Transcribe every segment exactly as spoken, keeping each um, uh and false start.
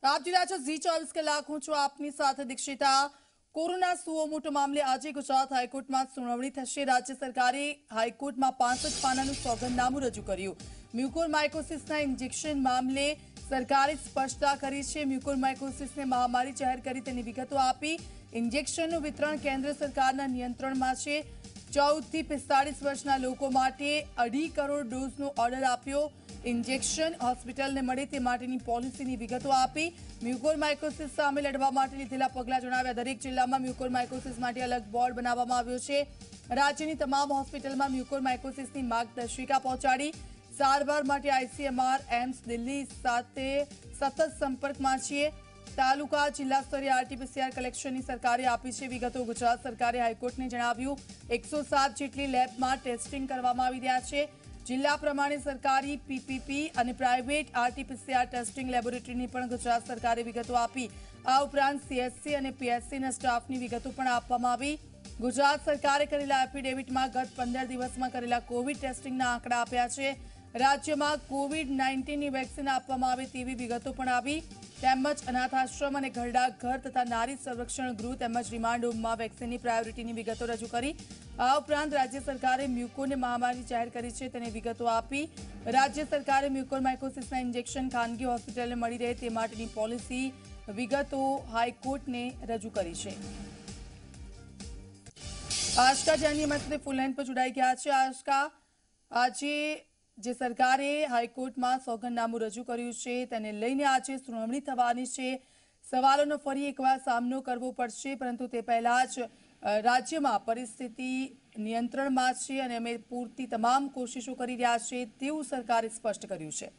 આપ જોઈ રહ્યા છો ઝી ચોવીસ કલાક. હું છું આપની સાથે દીક્ષિતા. કોરોના સુઓ મોટો મામલે આજે ગુજરાત હાઈકોર્ટમાં સુનાવણી થશે. રાજ્ય સરકારે હાઈકોર્ટમાં પાંસઠ પાનાનું સોગંદનામું રજૂ કર્યું. મ્યુકોરમાઇકોસિસના ઇન્જેક્શન મામલે સરકારે સ્પષ્ટતા કરી છે. મ્યુકોરમાઇકોસિસને મહામારી જાહેર કરી તેની વિગતો આપી. ઇન્જેક્શનનું વિતરણ કેન્દ્ર સરકારના નિયંત્રણમાં છે. ચૌદ થી પિસ્તાળીસ વર્ષના લોકો માટે અઢી કરોડ ડોઝનો ઓર્ડર આપ્યો. ઇન્જેક્શન હોસ્પિટલને મળે તે માટેની પોલિસીની વિગતો આપી. મ્યુકોરમાઇકોસિસ સામે લડવા માટે લીધેલા પગલાં જણાવ્યા. દરેક જિલ્લામાં મ્યુકોરમાઇકોસિસ માટે અલગ બોર્ડ બનાવવામાં આવ્યો છે. રાજ્યની તમામ હોસ્પિટલમાં મ્યુકોરમાઇકોસિસની માર્ગદર્શિકા પહોંચાડી. સારવાર માટે આઈસીએમઆર એમ્સ દિલ્હી સાથે સતત સંપર્કમાં છીએ. તાલુકા જિલ્લા સ્તરે આરટીપીસીઆર કલેક્શનની સરકારે આપી છે વિગતો. ગુજરાત સરકારે હાઈકોર્ટને જણાવ્યું એકસો સાત જેટલી લેબમાં ટેસ્ટિંગ કરવામાં આવી રહ્યા છે. જિલ્લા પ્રમાણે સરકારી પીપીપી અને પ્રાઇવેટ આરટીપીસીઆર ટેસ્ટિંગ લેબોરેટરીની પણ ગુજરાત સરકારે વિગતો આપી. આ ઉપરાંત સીએચસી અને પીએચસીના સ્ટાફની વિગતો પણ આપવામાં આવી. ગુજરાત સરકારે કરેલા એફિડેવિટમાં ગત પંદર દિવસમાં કરેલા કોવિડ ટેસ્ટિંગના આંકડા આપ્યા છે. રાજ્યમાં કોવિડ નાઇન્ટીનની વેક્સિન આપવામાં આવે તેવી વિગતો પણ આવી. તેમજ અનાથાશ્રમ અને ઘરડા ઘર તથા નારી સંરક્ષણ ગૃહ તેમજ રિમાન્ડ હોમમાં વેક્સિનની પ્રાયોરિટીની વિગતો રજૂ કરી. આ ઉપરાંત રાજ્ય સરકારે મ્યુકોને મહામારી જાહેર કરી છે તેની વિગતો આપી. રાજ્ય સરકારે મ્યુકોરમાઇકોસિસના ઇન્જેક્શન ખાનગી હોસ્પિટલને મળી રહે તે માટેની પોલિસી વિગતો હાઈકોર્ટને રજૂ કરી છે. આશકા જાની અમારી સાથે ફૂલ લાઈન પર જોડાઈ ગયા છે. આશકા, આજે જે સરકારે હાઈકોર્ટમાં સોગંદનામું રજૂ કર્યું છે તેને લઈને આજે સુનાવણી થવાની છે. સવાલોનો ફરી એકવાર સામનો કરવો પડશે, પરંતુ તે પહેલા જ રાજ્યમાં પરિસ્થિતિ નિયંત્રણમાં છે અને અમે પૂરતી તમામ કોશિશો કરી રહ્યા છે તેવું સરકારે સ્પષ્ટ કર્યું છે.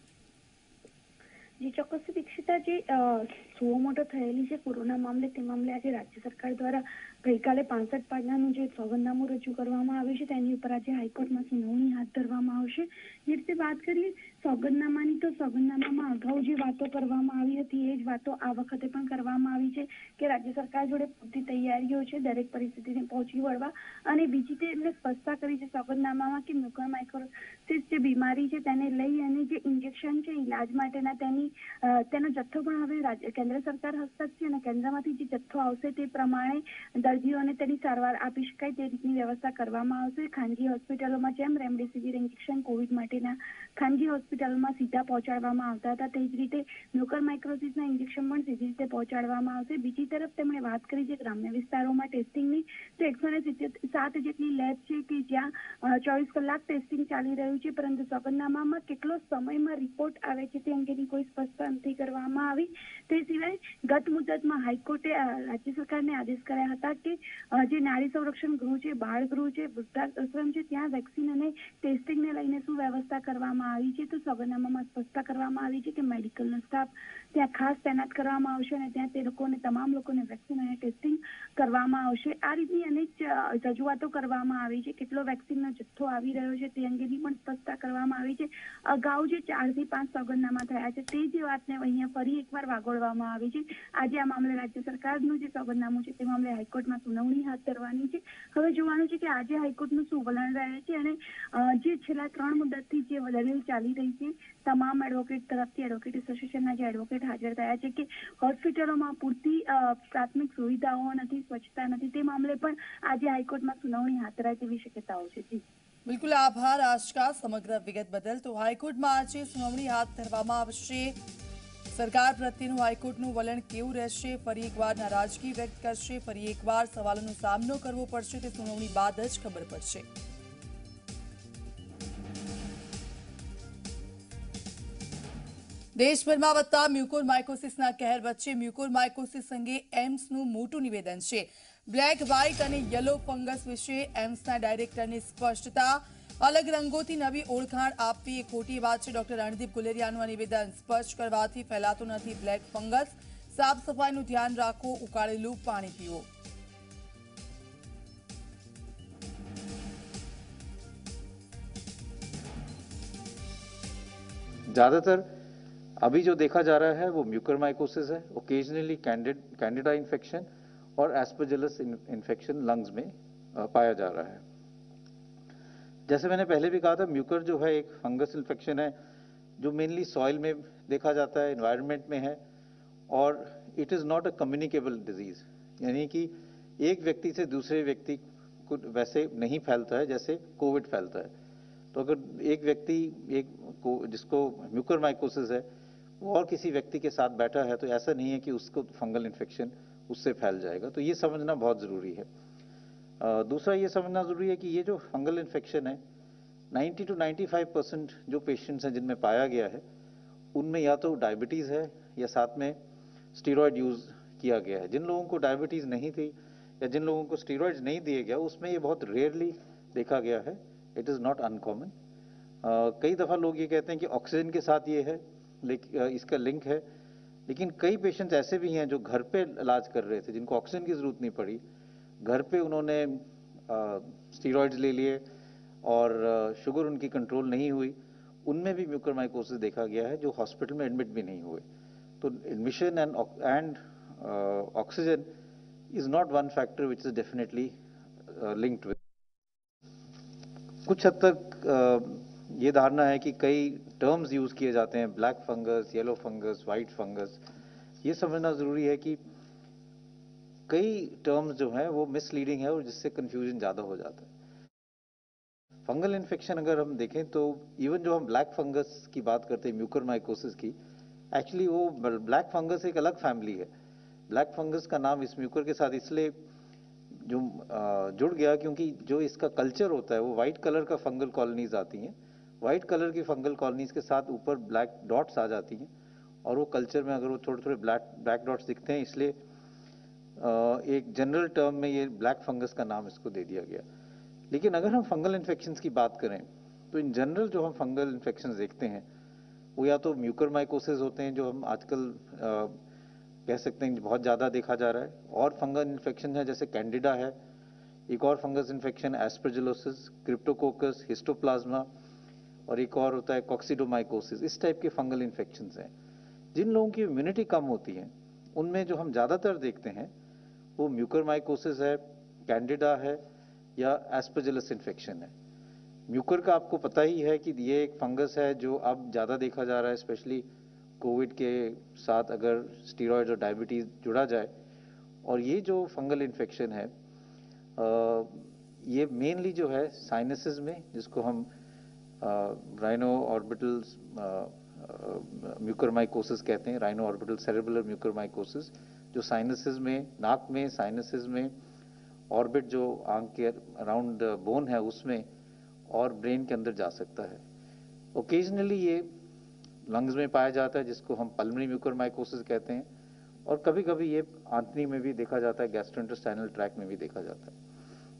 જી ચોક્કસ દીક્ષિતા, જે સુઓ મોટો થયેલી છે કોરોના મામલે, તે મામલે આજે રાજ્ય સરકાર દ્વારા ગઈકાલે પાંસઠ પાનાનું જે સોગંદનામું રજૂ કરવામાં આવ્યું છે તેની ઉપર આજે હાઈકોર્ટમાં સુનાવણી હાથ ધરવામાં આવશે. જે રીતે વાત કરીએ સોગંદનામાની, તો સોગંદનામામાં અગાઉ જે વાતો કરવામાં આવી હતી એ જ વાતો આ વખતે પણ કરવામાં આવી છે કે રાજ્ય સરકાર જોડે પૂરતી તૈયારીઓ છે દરેક પરિસ્થિતિને પહોંચી વળવા. અને બીજી તે એમને સ્પષ્ટતા કરી છે સોગંદનામામાં કે મ્યુકોરમાઇકોસિસ જે બીમારી છે તેને લઈ અને જે ઇન્જેક્શન છે ઇલાજ માટેના તેની તેનો જથ્થો પણ હવે રાજ્ય કેન્દ્ર સરકાર હસ્તક છે અને કેન્દ્રમાંથી જે જથ્થો આવશે તે પ્રમાણે દર્દીઓને તેની સારવાર આપી શકાય તે રીતની વ્યવસ્થા કરવામાં આવશે. ખાનગી હોસ્પિટલોમાં જેમ રેમડેસિવિર ઇન્જેક્શન કોવિડ માટેના ખાનગી હોસ્પિટલોમાં સીધા પહોંચાડવામાં આવતા હતા તે જ રીતે મ્યુકોરમાઇકોસિસના ઇન્જેક્શન પણ સીધી રીતે પહોંચાડવામાં આવશે. બીજી તરફ તેમણે વાત કરી છે ગ્રામ્ય વિસ્તારોમાં ટેસ્ટિંગની, તો એકસો ને સાત જેટલી લેબ છે કે જ્યાં ચોવીસ કલાક ટેસ્ટિંગ ચાલી રહ્યું છે, પરંતુ સોગંદનામામાં કેટલો સમયમાં રિપોર્ટ આવે છે તે અંગેની કોઈ સ્પષ્ટતા નથી કરવામાં આવી. તે સિવાય ગત મુદતમાં હાઈકોર્ટે રાજ્ય સરકારને આદેશ કર્યા હતા કે જે નારી સંરક્ષણ ગૃહ છે, બાળ ગૃહ છે, વૃદ્ધાશ્રમ છે, ત્યાં વેક્સિન અને ટેસ્ટિંગને લઈને શું વ્યવસ્થા કરવામાં આવી છે. તો સોગંદનામામાં સ્પષ્ટતા કરવામાં આવી છે કે મેડિકલનો સ્ટાફ ત્યાં ખાસ તૈનાત કરવામાં આવશે અને ત્યાં તે લોકોને તમામ લોકોને વેક્સિન અને ટેસ્ટિંગ કરવામાં આવશે. આ રીતની અનેક રજૂઆતો કરવામાં આવી છે. કેટલો વેક્સિનનો જથ્થો આવી રહ્યો છે તે અંગેની પણ સ્પષ્ટતા કરવામાં આવી છે. અગાઉ જે ચાર થી પાંચ સોગંદનામા થયા છે તે જ વાતને અહીંયા ફરી એકવાર વાગોળવામાં આવી છે. આજે આ મામલે રાજ્ય સરકારનું જે સોગંદનામું છે તે મામલે હાઈકોર્ટમાં સુનાવણી હાથ ધરવાની છે. હવે જોવાનું છે કે આજે હાઈકોર્ટનું શું વલણ રહે છે અને જે છેલ્લા ત્રણ મુદતથી જે દલીલ ચાલી રહી છે તમામ એડવોકેટ તરફથી, એડવોકેટ એસોસિએશનના જે એડવોકેટ હાજર થયા છે કે હોસ્પિટલોમાં પૂરતી પ્રાથમિક સુવિધાઓ નથી, સ્વચ્છતા નથી, તે મામલે પણ આજે હાઈકોર્ટમાં સુનાવણી હાથ ધરાય તેવી શક્યતાઓ છે. જી બિલકુલ, આભાર આશકા સમગ્ર વિગત બદલ. તો હાઈકોર્ટમાં આજે સુનાવણી હાથ ધરવામાં આવશે. સરકાર પ્રત્યેનું હાઈકોર્ટનું વલણ કેવું રહેશે, ફરી એકવાર નારાજગી વ્યક્ત કરશે, ફરી એકવાર સવાલોનો સામનો કરવો પડશે, તે સુનાવણી બાદ જ ખબર પડશે. દેશભરમાં વધતા મ્યુકોરમાઇકોસિસના કહેર વચ્ચે મ્યુકોરમાઇકોસિસ અંગે એમ્સનું મોટું નિવેદન છે. બ્લેક, વ્હાઇટ અને યલો ફંગસ વિશે એમ્સના ડાયરેક્ટરની સ્પષ્ટતા. અલગ રંગોથી નવી ઓળખાણ આપવી એ ખોટી વાત છે. ડોક્ટર રણદીપ ગુલેરિયાનું આ નિવેદન સ્પષ્ટ કરવાથી ફેલાતો નથી બ્લેક ફંગસ. સાફ સફાઈનું ધ્યાન રાખો, ઉકાળેલું પાણી પીવો. ज्यादातर अभी जो देखा जा रहा है वो म्यूकोरमाइकोसिस है, ओकेजनली कैंडिडा इन्फेक्शन और एस्परजिलस इन्फेक्शन लंग्स में पाया जा रहा है. जैसे मैंने पहले भी कहा था, म्यूकर जो है एक फंगस इन्फेक्शन है जो मेनली सॉइल में देखा जाता है, एनवायरनमेंट में है और it is not a communicable disease, यानी कि एक व्यक्ति से दूसरे व्यक्ति को वैसे नहीं फैलता है जैसे कोविड फैलता है। तो अगर एक व्यक्ति एक को जिसको म्यूकरमाइकोसिस है वो और किसी व्यक्ति के साथ बैठा है तो ऐसा नहीं है कि उसको फंगल इन्फेक्शन उससे फैल जाएगा। तो ये समझना बहुत ज़रूरी है। आ, दूसरा ये समझना ज़रूरी है कि ये जो फंगल इन्फेक्शन है नब्बे टू पचानवे परसेंट जो पेशेंट्स हैं जिनमें पाया गया है उनमें या तो डायबिटीज़ है या साथ में स्टीरॉयड यूज़ किया गया है। जिन लोगों को डायबिटीज़ नहीं थी या जिन लोगों को स्टीरॉयड्स नहीं दिए गया उसमें ये बहुत रेयरली देखा गया है। It is not uncommon. कई दफ़ा लोग ये कहते हैं कि ऑक्सीजन के साथ ये है, लेकिन इसका लिंक है, लेकिन कई पेशेंट्स ऐसे भी हैं जो घर पे इलाज कर रहे थे जिनको ऑक्सीजन की ज़रूरत नहीं पड़ी, घर पे उन्होंने स्टीरॉयड्स ले लिए और शुगर उनकी कंट्रोल नहीं हुई, उनमें भी म्यूकरमाइकोसिस देखा गया है जो हॉस्पिटल में एडमिट भी नहीं हुए। तो admission and and oxygen is not one factor which is definitely uh, linked with. कुछ हद तक uh, ये धारणा है कि कई टर्म्स यूज किए जाते हैं, black fungus, yellow fungus, white fungus. ये समझना जरूरी है कि कई टर्म्स जो हैं वो मिसलीडिंग है और जिससे कंफ्यूजन ज्यादा हो जाता है। फंगल इन्फेक्शन अगर हम देखें तो इवन जो हम ब्लैक फंगस की बात करते हैं म्यूकरमाइकोसिस की, एक्चुअली वो ब्लैक फंगस एक अलग फैमिली है। ब्लैक फंगस का नाम इस म्यूकर के साथ इसलिए जो जुड़ गया क्योंकि जो इसका कल्चर होता है वो वाइट कलर का फंगल कॉलोनीज आती हैं। वाइट कलर की फंगल कॉलोनीज के साथ ऊपर ब्लैक डॉट्स आ जाती हैं और वो कल्चर में अगर वो थोड़े थोड़े ब्लैक ब्लैक डॉट्स दिखते हैं, इसलिए एक जनरल टर्म में ये ब्लैक फंगस का नाम इसको दे दिया गया। लेकिन अगर हम फंगल इन्फेक्शंस की बात करें तो इन जनरल जो हम फंगल इन्फेक्शंस देखते हैं वो या तो म्यूकरमाइकोसिस होते हैं जो हम आजकल कह सकते हैं बहुत ज़्यादा देखा जा रहा है, और फंगल इन्फेक्शन है जैसे कैंडिडा है, एक और fungus infection aspergillosis, cryptococcus, histoplasma, और एक और होता है कॉक्सिडोमाइकोसिस। इस टाइप के फंगल इन्फेक्शंस हैं। जिन लोगों की इम्यूनिटी कम होती है उनमें जो हम ज़्यादातर देखते हैं वो म्यूकरमाइकोसिस है, कैंडिडा है या एस्परजिलस इन्फेक्शन है। म्यूकर का आपको पता ही है कि ये एक फंगस है जो अब ज़्यादा देखा जा रहा है, स्पेशली कोविड के साथ अगर स्टीरॉयड्स और डायबिटीज़ जुड़ा जाए। और ये जो फंगल इन्फेक्शन है आ, ये मेनली जो है साइनसेस में, जिसको हम राइनो ऑर्बिटल म्यूकरमाइकोसिस कहते हैं, राइनो ऑर्बिटल सेरेब्रल म्यूकरमाइकोसिस, जो साइनसेस में, नाक में, साइनसेस में, ऑर्बिट जो आंख के अराउंड बोन है उसमें और ब्रेन के अंदर जा सकता है। ओकेजनली ये लंग्स में पाया जाता है जिसको हम पल्मोनरी म्यूकरमाइकोसिस कहते हैं, और कभी कभी ये आंतड़ी में भी देखा जाता है, गैस्ट्रोइंटेस्टाइनल ट्रैक्ट में भी देखा जाता है।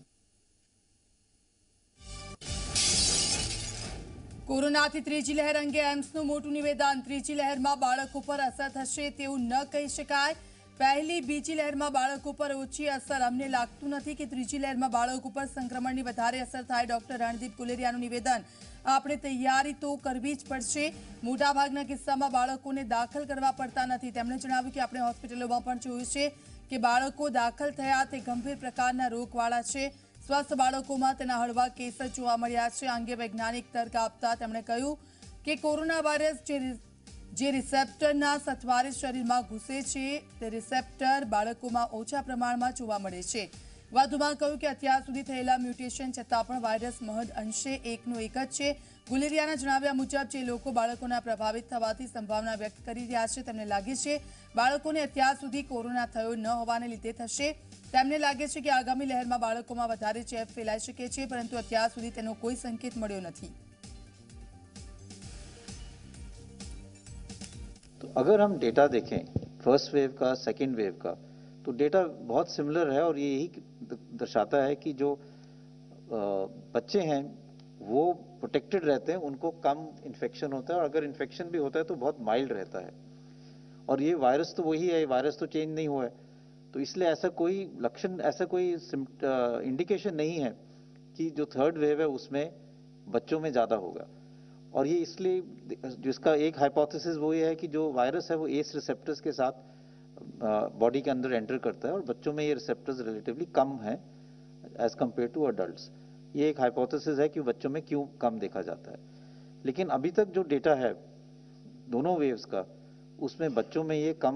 કોરોનાથી ત્રીજી લહેર અંગે એમ્સનું મોટું નિવેદન। ત્રીજી લહેરમાં બાળકો પર અસર થશે તેવું ન કહી શકાય। પહેલી બીજી લહેરમાં બાળકો પર ઓછી અસર અમને લાગતું નથી કે ત્રીજી લહેરમાં બાળકો પર સંક્રમણની વધારે અસર થાય। ડોક્ટર રણદીપ ગુલેરિયાનું નિવેદન। આપણે તૈયારી તો કરવી જ પડશે। મોટાભાગના કિસ્સામાં બાળકોને દાખલ કરવા પડતા નથી। તેમણે જણાવ્યું કે આપણે હોસ્પિટલોમાં પણ જોયું છે કે બાળકો દાખલ થયા તે ગંભીર પ્રકારના રોગવાળા છે। સ્વસ્થ બાળકોમાં તેના હળવા કેસ જોવા મળ્યા છે। આ અંગે વૈજ્ઞાનિક તર્ક આપતા તેમણે કહ્યું કે કોરોના વાયરસ જે રિસેપ્ટરના સથવારે શરીરમાં ઘૂસે છે તે રિસેપ્ટર બાળકોમાં ઓછા પ્રમાણમાં જોવા મળે છે। વધુમાં કહ્યું કે અત્યાર સુધી થયેલા મ્યુટેશન છતાં પણ વાયરસ મહદ અંશે એકનો એક જ છે। ગુલેરિયાના જણાવ્યા મુજબ જે લોકો બાળકોના પ્રભાવિત થવાથી સંભાવના વ્યક્ત કરી રહ્યા છે તેમને લાગે છે બાળકોને અત્યાર સુધી કોરોના થયો ન હોવાને લીધે થશે। તેમને લાગે છે કે આગામી લહેરમાં બાળકોમાં વધારે ચેપ ફેલાઈ શકે છે, પરંતુ અત્યાર સુધી તેનો કોઈ સંકેત મળ્યો નથી। तो अगर हम डेटा देखें फर्स्ट वेव का, सेकेंड वेव का, तो डेटा बहुत सिमिलर है और ये यही दर्शाता है कि जो बच्चे हैं वो प्रोटेक्टेड रहते हैं, उनको कम इन्फेक्शन होता है, और अगर इन्फेक्शन भी होता है तो बहुत माइल्ड रहता है। और ये वायरस तो वही है, वायरस तो चेंज नहीं हुआ है, तो इसलिए ऐसा कोई लक्षण, ऐसा कोई इंडिकेशन नहीं है कि जो थर्ड वेव है उसमें बच्चों में ज़्यादा होगा। और ये इसलिए, जिसका एक हाइपोथेसिस वो ये है कि जो वायरस है वो एस रिसेप्टर्स के साथ बॉडी के अंदर एंटर करता है और बच्चों में ये रिसेप्टर्स रिलेटिवली कम है एज कम्पेयर टू अडल्ट्स। ये एक हाइपोथेसिस है कि बच्चों में क्यों कम देखा जाता है। लेकिन अभी तक जो डेटा है दोनों वेव्स का, उसमें बच्चों में ये कम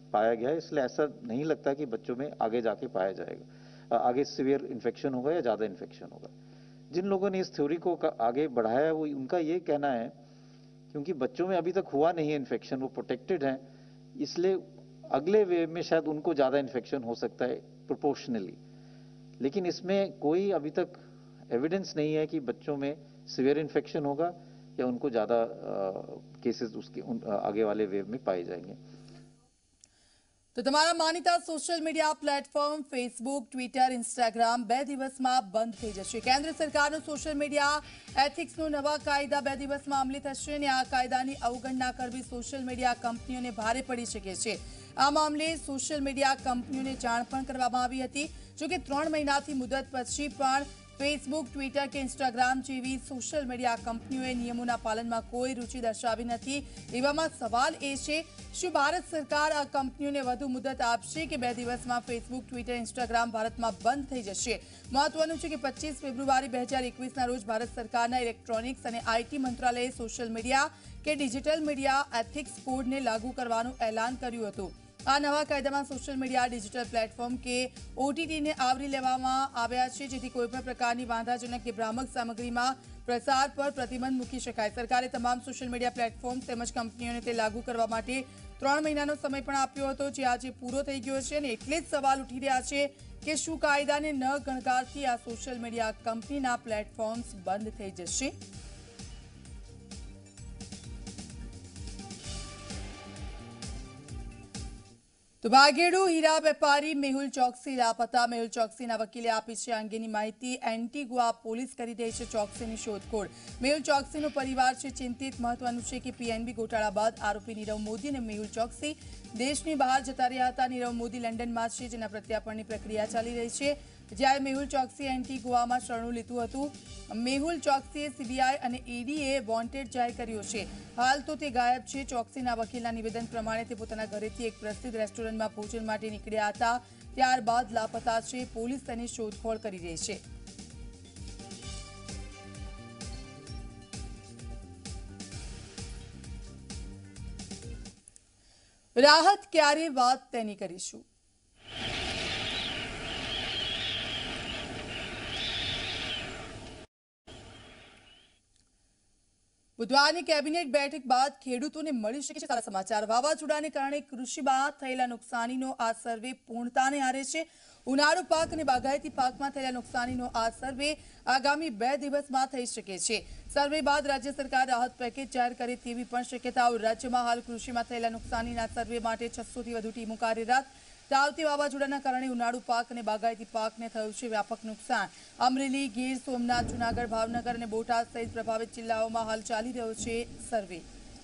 पाया गया है, इसलिए ऐसा नहीं लगता कि बच्चों में आगे जाके पाया जाएगा, आगे सीवियर इन्फेक्शन होगा या ज़्यादा इन्फेक्शन होगा। जिन लोगों ने इस थ्योरी को आगे बढ़ाया है वो उनका ये कहना है क्योंकि बच्चों में अभी तक हुआ नहीं है इन्फेक्शन, वो प्रोटेक्टेड हैं, इसलिए अगले वेव में शायद उनको ज़्यादा इन्फेक्शन हो सकता है प्रोपोर्शनली, लेकिन इसमें कोई अभी तक एविडेंस नहीं है कि बच्चों में सीवियर इन्फेक्शन होगा या उनको ज़्यादा केसेस उसके उन, आगे वाले वेव में पाए जाएंगे। तो તમારા માનીતા social media platform Facebook, Twitter, Instagram બે દિવસમાં બંધ થઈ જશે। કેન્દ્ર સરકારનો સોશિયલ મીડિયા એથિક્સનો નવા કાયદા બે દિવસમાં અમલી થશે અને આ કાયદાની અવગણના કરવી સોશિયલ મીડિયા કંપનીઓને ભારે પડી શકે છે। આ મામલે સોશિયલ મીડિયા કંપનીઓને જાણ પણ કરવામાં આવી હતી, જો કે ત્રણ મહિનાથી મુદત પછી પણ फेसबुक, ट्विटर के इंस्टाग्राम जेवी सोशल मीडिया कंपनीओए नियमों पालन में कोई रुचि दर्शावी नहीं। एवां सवाल ए छे, शुं भारत सरकार आ कंपनीओने वधु मुदत आपशे के बे दिवस में फेसबुक, ट्विटर, इंस्टाग्राम भारत में बंद थई जशे। महत्वनुं छे कि पच्चीस फेब्रुआरी बे हज़ार एकवीस ना रोज भारत सरकारना इलेक्ट्रॉनिक्स और आईटी मंत्रालये सोशल मीडिया के डिजिटल मीडिया एथिक्स कोड ने लागू करवानुं ऐलान कर्युं हतुं। आ नवा कायदामां सोशल मीडिया डिजिटल प्लेटफॉर्म के ओटीटी ने आवरी लेवामां आव्या छे, जेथी कोईपण प्रकारनी वांधाजनक के भ्रामक सामग्री में प्रसार पर प्रतिबंध मूकी शकाय। सरकारे तमाम सोशल मीडिया प्लेटफॉर्म तेमज कंपनीओने ते लागू करवा माटे त्रण महीनानो समय पण आप्यो हतो, जे आजे पूरो थई गयो छे अने एटले ज सवाल उठी रह्या छे के शुं कायदाने न गणकारती आ सोशल मीडिया कंपनीना प्लेटफॉर्म्स बंद थई जशे। तो भागेड़ू हीरा वेपारी मेहुल चौकसी लापता। मेहुल चौकसीना वकीले आपी छे अंगेनी माहिती। एंटीगुआ पोलीस करी रही है चौकसीनी शोधखोळ। मेहुल चौकसीनो परिवार छे चिंतित। महत्वनुं छे कि पीएनबी घोटाळा बाद आरोपी नीरव मोदी और मेहुल चौकसी देशनी बहार जता रह्या हता। नीरव मोदी लंडनमां छे, जेना प्रत्यार्पणनी प्रक्रिया चाली रही है, ज्यारे मेहुल चौकसी एंटीगुआमां शरणुं लीधुं हतुं। मेहुल चौकसीए सीबीआई और ईडीए वोंटेड जाहिर कर्यो छे। हाल तो ते गायब छे। चौकसीना वकीलना निवेदन प्रमाणे ते पोताना घरेथी एक प्रसिद्ध रेस्टोरंटमां भोजन माटे નીકળ્યા હતા, ત્યારબાદ લાપતા છે। પોલીસ તેની શોધખોળ કરી રહી છે। રાહત ક્યારે વાત તેની કરીશું। बुधवारनी केबिनेट बैठक बाद खेडूतोने मळी शके छे सारा समाचार। वावाझोडाने कारणे कृषिमां थयेला नुकसानीनो आ सर्वे पूर्णताने आरे छे। उनाळु पाक अने बागायती पाकमां थयेला नुकसानीनो आ सर्वे आगामी बे दिवसमां थई शके छे। सर्वे बाद राज्य सरकार राहत पेकेज जाहेर करे तेवी पण शक्यताओ। राज्यमां हाल कृषिमां थयेला नुकसानीना सर्वे माटे छસો થી વધુ ટીમો કાર્યરત। तावती वावाझोडाना कारणे उनाळु पाक अने बागायती पाकने थयुं छे व्यापक नुकसान। अमरेली, गीर सोमनाथ, जूनागढ़, भावनगर अने बोटाद सहित प्रभावित जिल्लाओमां हाल चाली रह्यो छे सर्वे।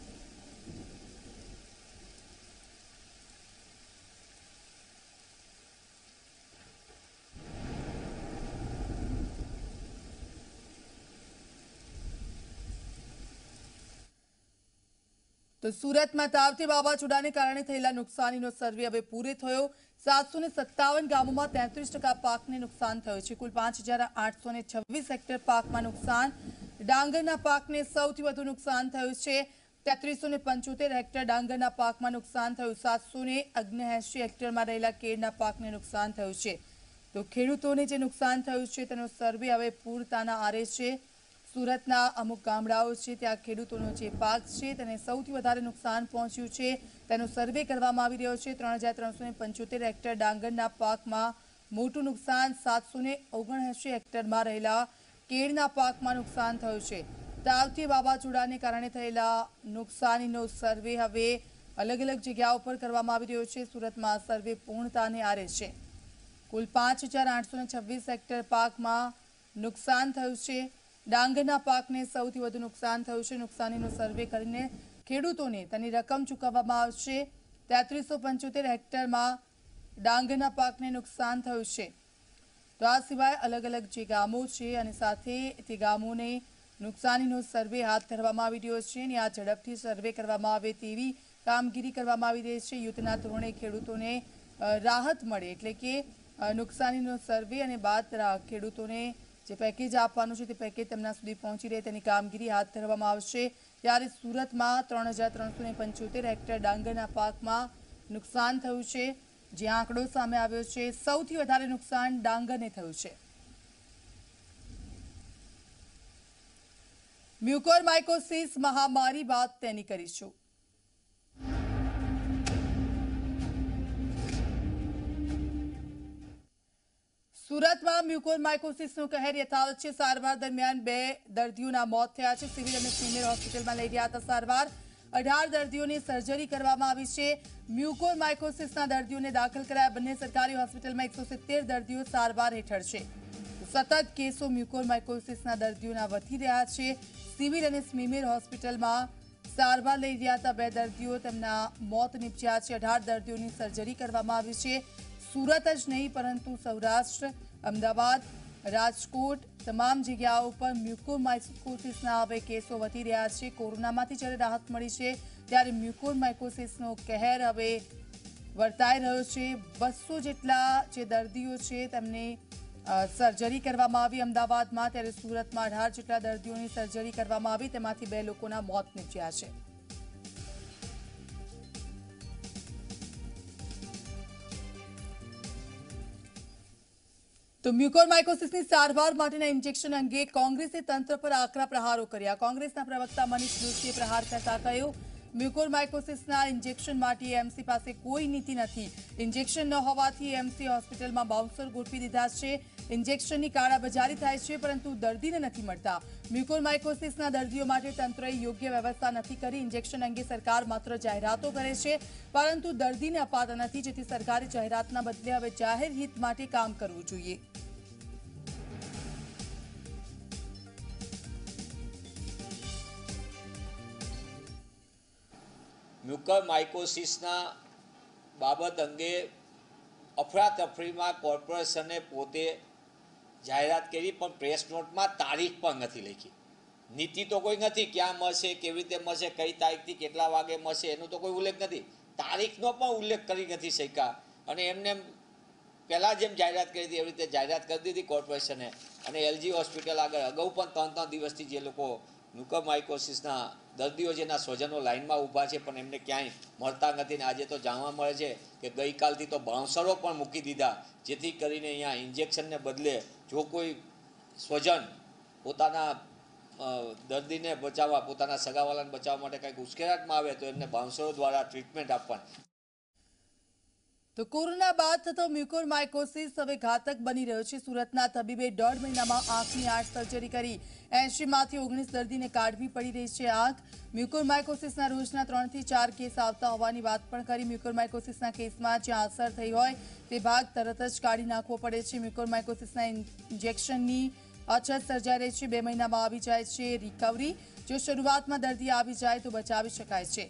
तो सूरत में तावती वावाझोडाने कारणे थयेला नुकसानीनो सर्वे हवे पूरो थयो। सात सौ सत्तावन गामों में तेतरीस टका पाक ने नुकसान थयुं छे। कुल पांच हजार आठ सौ छवीस हेक्टर पाक में नुकसान। डांगरना पाक ने सौथी वधु नुकसान थयुं छे। तेतरीस सौ पंचोतेर हेक्टर डांगरना पाक में नुकसान थयुं। सात सौ ओगणएंशी हेक्टर में रहेला केळना पाक ने नुकसान थयुं छे। तो खेडूतोने जे नुकसान थयुं छे तेनो सर्वे हवे पूरताना आरे छे। सूरतना अमुक गामडाओ छे त्यां खेडूतोनो जे पाक छे तेने सौथी वधारे नुकसान पहोंच्युं छे, तेनो सर्वे करवामां आवी रह्यो छे। त्रण हजार त्रणसो पंचोतेर हेक्टर डांगरना पाकमां मोटुं नुकसान। सात सौ ओगणएंशी हेक्टरमां रहेला केळना पाकमां नुकसान थयुं छे। तावती वावाझोडाने कारणे थयेला नुकसानीनो सर्वे हवे अलग अलग जग्याओ पर करवामां आवी रह्यो छे। सूरतमां सर्वे पूर्णताने आरे छे। कुल पांच हजार आठ सौ छवीस हेक्टर पाकमां नुकसान थयुं छे। डांगरना पाकने सौथी वधु नुकसान थयुं छे। नुकसानीनो सर्वे करीने खेडूतोने तेनी रकम चूकववामां आवशे। तेतरीस सौ पंचोतेर हेक्टरमां डांगरना पाकने नुकसान थयुं छे। तो आ सिवाय अलग अलग जे गामो छे अने साथे ते गामोने नुकसानीनो सर्वे हाथ धरवामां आवी रह्यो छे अने आ झड़पथी सर्वे करवामां आवे तेवी कामगीरी करवामां आवी रही छे। युद्धना धोरणे खेडूतोने राहत मळे एटले के नुकसानीनो सर्वे अने बाद खेडूतोने जे पेकेज आपवानुं छे ते पेकेज तेमना सुधी पहोंची रहे तेनी कामगीरी हाथ धरवामां आवशे। त्यारे सूरतमां त्रण हजार त्रणसो पंचोतेर हेक्टर डांगरना पाकमां નુકસાન થયું છે, જે આંકડો સામે આવ્યો છે સૌથી વધારે નુકસાન ડાંગરને થયું છે। મ્યુકોરમાઇકોસિસ મહામારી બાદ તેની કરીશું। સુરતમાં મ્યુકોરમાઇકોસિસનો કહેર યથાવત છે। સારવાર દરમિયાન બે દર્દીઓના મોત થયા છે। સિવિલ અને સિનિયર હોસ્પિટલમાં લઈ રહ્યા હતા સારવાર। અઢાર દર્દીઓની સર્જરી કરવામાં આવી છે। મ્યુકોરમાઇકોસિસના દર્દીઓને દાખલ કરાયા। બંને સરકારી હોસ્પિટલમાં એકસો સિત્તેર દર્દીઓ સારવાર હેઠળ છે। સતત કેસો મ્યુકોરમાઇકોસિસના દર્દીઓના વધી રહ્યા છે। સિવિલ અને સ્મીમેર હોસ્પિટલમાં સારવાર લઈ રહ્યા હતા બે દર્દીઓ, તેમના મોત નીપજ્યા છે। અઢાર દર્દીઓની સર્જરી કરવામાં આવી છે। સુરત જ નહીં પરંતુ સૌરાષ્ટ્ર, અમદાવાદ, રાજકોટ તમામ જગ્યાઓ પર મ્યુકોરમાઇકોસિસના હવે કેસો વધી રહ્યા છે। કોરોનામાંથી જ્યારે રાહત મળી છે ત્યારે મ્યુકોરમાઇકોસિસનો કહેર હવે વર્તાઈ રહ્યો છે। બસો જેટલા જે દર્દીઓ છે તેમને સર્જરી કરવામાં આવી અમદાવાદમાં, ત્યારે સુરતમાં અઢાર જેટલા દર્દીઓની સર્જરી કરવામાં આવી, તેમાંથી બે લોકોના મોત નીપજ્યા છે। તો મ્યુકોરમાઇકોસિસની સારવાર માટેના ઇન્જેક્શન અંગે કોંગ્રેસે તંત્ર પર આકરા પ્રહારો કર્યા। કોંગ્રેસના પ્રવક્તા મનીષ જોશીએ પ્રહાર કરતા કહ્યું, મ્યુકોરમાઇકોસિસના ઇન્જેક્શન માટે એમસી પાસે કોઈ નીતિ નથી। ઇન્જેક્શન ન હોવાથી એમસી હોસ્પિટલમાં બાઉન્સર ગોઠવી દીધા છે। ઇન્જેક્શનની કાળાબજારી થાય છે પરંતુ દર્દીને નથી મળતા। મ્યુકોરમાઇકોસિસના દર્દીઓ માટે તંત્રએ યોગ્ય વ્યવસ્થા નથી કરી। ઇન્જેક્શન અંગે સરકાર માત્ર જાહેરાતો કરે છે પરંતુ દર્દીને અપાતા નથી, જેથી સરકારે જાહેરાતના બદલે હવે જાહેર હિત માટે કામ કરવું જોઈએ। મ્યુકોરમાઇકોસિસના બાબત અંગે અફરાતફરીમાં કોર્પોરેશને પોતે જાહેરાત કરી, પણ પ્રેસ નોટમાં તારીખ પણ નથી લખી। નીતિ તો કોઈ નથી, ક્યાં મળશે, કેવી રીતે મળશે, કઈ તારીખથી કેટલા વાગે મળશે એનો તો કોઈ ઉલ્લેખ નથી। તારીખનો પણ ઉલ્લેખ કરી નથી શક્યા અને એમને પહેલાં જેમ જાહેરાત કરી હતી એવી રીતે જાહેરાત કરી દીધી કોર્પોરેશને। અને એલજી હોસ્પિટલ આગળ અગાઉ પણ ત્રણ ત્રણ દિવસથી જે લોકો મ્યુકોરમાઇકોસિસના દર્દીઓ જેના સ્વજનો લાઇનમાં ઊભા છે પણ એમને ક્યાંય મળતા નથી। ને આજે તો જાણવા મળે છે કે ગઈકાલથી તો બાઉન્સરો પણ મૂકી દીધા, જેથી કરીને અહીંયા ઇન્જેક્શનને બદલે જો કોઈ સ્વજન પોતાના દર્દીને બચાવવા, પોતાના સગાવાલાને બચાવવા માટે કંઈક ઉશ્કેરાટમાં આવે તો એમને બાઉન્સરો દ્વારા ટ્રીટમેન્ટ આપવાની। તો કોરોના બાદ થતો મ્યુકોરમાઇકોસિસ હવે ઘાતક બની રહ્યો છે। સુરતના તબીબે દોઢ મહિનામાં આંખની આઠ સર્જરી કરી। એંશી માંથી ઓગણીસ દર્દીને કાઢવી પડી રહી છે આંખ। મ્યુકોરમાઇકોસિસના રોજના ત્રણ થી ચાર કેસ આવતા હોવાની વાત પણ કરી। મ્યુકોરમાઇકોસિસના કેસમાં જ્યાં અસર થઈ હોય તે ભાગ તરત જ કાઢી નાખવો પડે છે। મ્યુકોરમાઇકોસિસના ઇન્જેક્શનની અછત સર્જાઈ રહી છે। બે મહિનામાં આવી જાય છે રિકવરી। જો શરૂઆતમાં દર્દી આવી જાય તો બચાવી શકાય છે।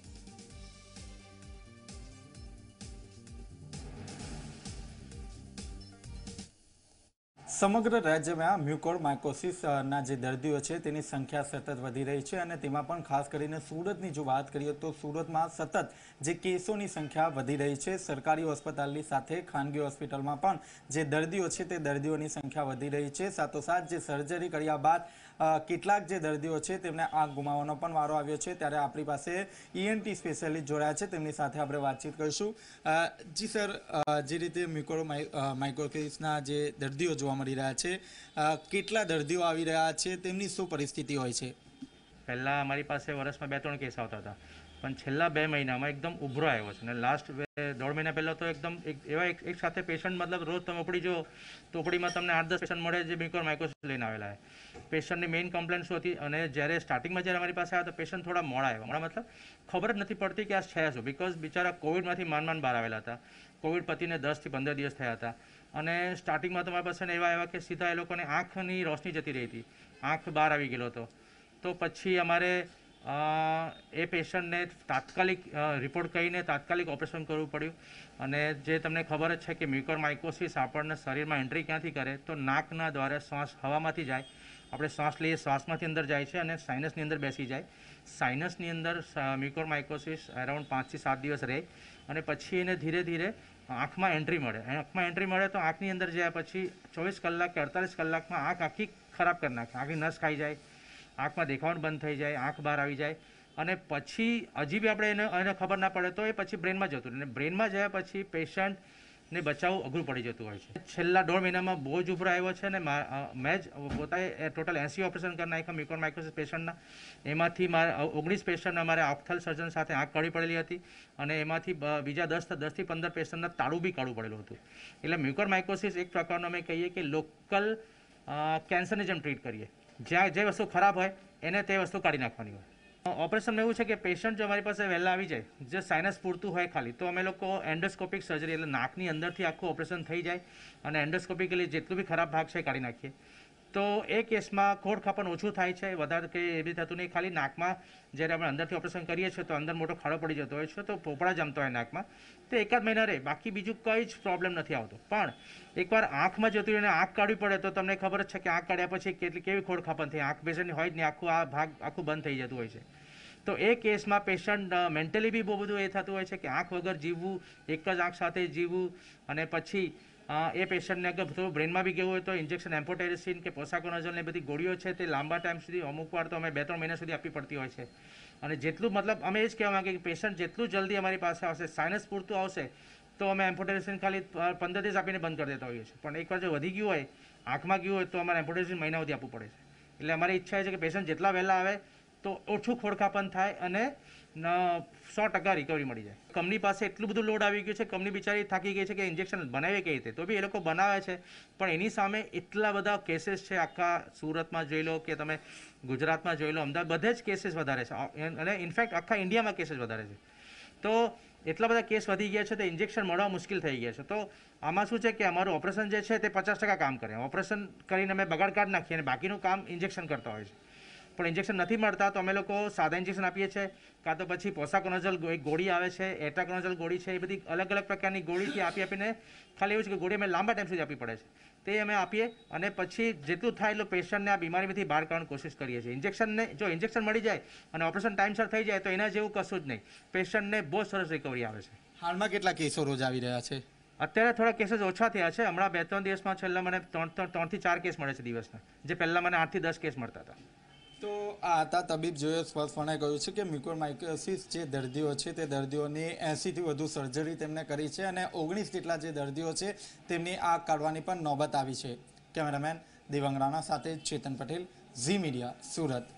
સમગ્ર રાજ્યમાં મ્યુકોરમાઇકોસિસના જે દર્દીઓ છે તેની સંખ્યા સતત વધી રહી છે અને તેમાં પણ ખાસ કરીને સુરતની જો વાત કરીએ તો સુરતમાં સતત જે કેસોની સંખ્યા વધી રહી છે। સરકારી હોસ્પિટલની સાથે ખાનગી હોસ્પિટલમાં પણ જે દર્દીઓ છે તે દર્દીઓની સંખ્યા વધી રહી છે। સાથોસાથ જે સર્જરી કર્યા બાદ કેટલાક જે દર્દીઓ છે તેમને આંખ ગુમાવવાનો પણ વારો આવ્યો છે। ત્યારે આપણી પાસે ઈએનટી સ્પેશિયાલિસ્ટ જોડાયા છે, તેમની સાથે આપણે વાતચીત કરીશું। જી સર, જે રીતે મ્યુકોરમાઇકોસિસના જે દર્દીઓ જોવા મળી રહ્યા છે, કેટલા દર્દીઓ આવી રહ્યા છે, તેમની શું પરિસ્થિતિ હોય છે? પહેલાં અમારી પાસે વર્ષમાં બે ત્રણ કેસ આવતા હતા, પણ છેલ્લા બે મહિનામાં એકદમ ઉભરો આવ્યો છે। અને લાસ્ટ દોઢ મહિના પહેલાં તો એકદમ એક એવા એક એક સાથે પેશન્ટ, મતલબ રોજ તમે ઉપડી જો તો ઉપડીમાં તમને આઠ દસ પેશન્ટ મળે જે મ્યુકોરમાઇકોસિસ લઈને આવેલા છે। પેશન્ટની મેઇન કમ્પ્લેન શું હતી, અને જ્યારે સ્ટાર્ટિંગમાં જ્યારે અમારી પાસે આવ્યા તો પેશન્ટ થોડા મોડા આવ્યા। મોડા મતલબ ખબર જ નથી પડતી કે આ છે શું, બિકોઝ બિચારા કોવિડમાંથી માંડ માંડ બહાર આવેલા હતા। કોવિડ પતીને દસથી પંદર દિવસ થયા હતા અને સ્ટાર્ટિંગમાં તો મારી પાસે એવા એવા કે સીધા એ લોકોને આંખની રોશની જતી રહી હતી, આંખ બહાર આવી ગયેલો હતો। તો પછી અમારે એ પેશન્ટને તાત્કાલિક રિપોર્ટ કરીને તાત્કાલિક ઓપરેશન કરવું પડ્યું। અને જે તમને ખબર જ છે કે મ્યુકોરમાઇકોસિસ આપણને શરીરમાં એન્ટ્રી ક્યાંથી કરે તો નાકના દ્વારા શ્વાસ હવામાંથી જાય, આપણે શ્વાસ લઈએ, શ્વાસમાંથી અંદર જાય છે અને સાઇનસની અંદર બેસી જાય। સાઇનસની અંદર મ્યુકોરમાઇકોસિસ અરાઉન્ડ પાંચથી સાત દિવસ રહે અને પછી એને ધીરે ધીરે આંખમાં એન્ટ્રી મળે। આંખમાં એન્ટ્રી મળે તો આંખની અંદર જાય પછી ચોવીસ કલાક કે અડતાલીસ કલાકમાં આંખ આખી ખરાબ કરી નાખે, આંખની નસ ખાઈ જાય, આંખમાં દેખાવાનું બંધ થઈ જાય, આંખ બહાર આવી જાય। અને પછી હજી બી આપણે એને એને ખબર ના પડે તો એ પછી બ્રેનમાં જતું રહે અને બ્રેનમાં ગયા પછી પેશન્ટને બચાવવું અઘરું પડી જતું હોય છે. છેલ્લા દોઢ મહિનામાં બહુ જ ઉભરો આવ્યો છે અને મેં જ પોતાએ ટોટલ એંસી ઓપરેશન કરી નાખ્યા મ્યુકોર માઇકોસિસ પેશન્ટના. એમાંથી મારા ઓગણીસ પેશન્ટ અમારે ઓપ્થલ સર્જન સાથે આંખ કાઢવી પડેલી હતી અને એમાંથી બીજા દસ દસથી પંદર પેશન્ટના તાળું બી કાઢવું પડેલું હતું. એટલે મ્યુકોર માઇકોસિસ એક પ્રકારનો અમે કહીએ કે લોકલ કેન્સરની જેમ ટ્રીટ કરીએ. જ્યાં જે વસ્તુ ખરાબ હોય એને તે વસ્તુ કાઢી નાખવાની હોય. ઓપરેશનમાં એવું છે કે પેશન્ટ જો અમારી પાસે વહેલા આવી જાય, જે સાઇનસ પૂરતું હોય ખાલી, તો અમે લોકો એન્ડોસ્કોપિક સર્જરી એટલે નાકની અંદરથી આખું ઓપરેશન થઈ જાય અને એન્ડોસ્કોપિકલી જેટલું બી ખરાબ ભાગ છે કાઢી નાખીએ. તો એ કેસમાં ખોડ ખાપણ ઓછું થાય છે, વધારે કંઈ એ બી થતું નહીં. ખાલી નાકમાં જ્યારે આપણે અંદરથી ઓપરેશન કરીએ છીએ તો અંદર મોટો ખાડો પડી જતો હોય છે, તો પોપડા જમતો હોય નાકમાં, તો એકાદ મહિના રહે, બાકી બીજું કંઈ જ પ્રોબ્લેમ નથી આવતો. પણ એકવાર આંખમાં જતું રહીને આંખ કાઢવી પડે તો તમને ખબર જ છે કે આંખ કાઢ્યા પછી કેટલી કેવી ખોડ ખાપણ થઈ, આંખ પેશન્ટની હોય જ નહીં, આખું આ ભાગ આખું બંધ થઈ જતું હોય છે. તો એ કેસમાં પેશન્ટ મેન્ટલી બી બહુ બધું એ થતું હોય છે કે આંખ વગર જીવવું, એક જ આંખ સાથે જીવવું, અને પછી એ પેશન્ટને અગર થોડું બ્રેનમાં બી ગયું હોય તો ઇન્જેક્શન એમ્ફોટેરિસિન કે પોસાકોનોઝોલ ને બધી ગોળીઓ છે તે લાંબા ટાઈમ સુધી, અમુક વાર તો અમે બે ત્રણ મહિના સુધી આપવી પડતી હોય છે. અને જેટલું મતલબ અમે એ જ કહેવા માંગીએ કે પેશન્ટ જેટલું જલ્દી અમારી પાસે આવશે, સાઇનસ પૂરતું આવશે, તો અમે એમ્ફોટેરિસિન ખાલી પંદર દિવસ આપીને બંધ કરી દેતા હોઈએ છીએ. પણ એકવાર જો વધી ગયું હોય, આંખમાં ગયું હોય, તો અમારે એમ્ફોટેરિસિન મહિના સુધી આપવું પડે છે. એટલે અમારી ઈચ્છા છે કે પેશન્ટ જેટલા વહેલા આવે તો ઓછું ખોડખાપન થાય અને સો ટકા રિકવરી મળી જાય. કંપની પાસે એટલું બધું લોડ આવી ગયું છે, કંપની બિચારી થાકી ગઈ છે કે ઇન્જેક્શન બનાવે કઈ રીતે, તો બી એ લોકો બનાવે છે, પણ એની સામે એટલા બધા કેસીસ છે. આખા સુરતમાં જોઈ લો કે તમે ગુજરાતમાં જોઈ લો, અમદાવાદ, બધે જ કેસીસ વધારે છે અને ઇનફેક્ટ આખા ઇન્ડિયામાં કેસીસ વધારે છે. તો એટલા બધા કેસ વધી ગયા છે તો ઇન્જેક્શન મળવા મુશ્કેલ થઈ ગયા છે. તો આમાં શું છે કે અમારું ઓપરેશન જે છે તે પચાસ ટકા કામ કરે. ઓપરેશન કરીને અમે બગાડ કાઢ નાખીએ અને બાકીનું કામ ઇન્જેક્શન કરતા હોય છે. પણ ઇન્જેક્શન નથી મળતા તો અમે લોકો સાદા ઇન્જેક્શન આપીએ છીએ, કાં તો પછી પોસાકોનોઝોલ એક ગોળી આવે છે, એટાકોનોઝોલ ગોળી છે, એ બધી અલગ અલગ પ્રકારની ગોળીથી આપી આપીને ખાલી એવું છે કે ગોળી અમે લાંબા ટાઈમ સુધી આપવી પડે છે, તે અમે આપીએ અને પછી જેટલું થાય એટલું પેશન્ટને આ બીમારીમાંથી બહાર કાઢવાની કોશિશ કરીએ છીએ. ઇન્જેક્શનને જો ઇન્જેક્શન મળી જાય અને ઓપરેશન ટાઈમસર થઈ જાય તો એના જેવું કશું જ નહીં. પેશન્ટને બહુ સરસ રિકવરી આવે છે. હાલમાં કેટલા કેસો રોજ આવી રહ્યા છે? અત્યારે થોડા કેસીસ ઓછા થયા છે. હમણાં બે ત્રણ દિવસમાં છેલ્લા મને ત્રણ ત્રણથી ચાર કેસ મળે છે દિવસના, જે પહેલાં મને આઠથી દસ કેસ મળતા હતા. તો આ હતા તબીબ જોએ સ્પષ્ટપણે કહ્યું છે કે મ્યુકોર માઇકોસિસ જે દર્દીઓ છે તે દર્દીઓની એંસીથી વધુ સર્જરી તેમણે કરી છે અને ઓગણીસ જેટલા જે દર્દીઓ છે તેમની આંખ કાઢવાની પણ નોબત આવી છે. કેમેરામેન દેવાંગ રાણા સાથે ચેતન પટેલ, ઝી મીડિયા, સુરત.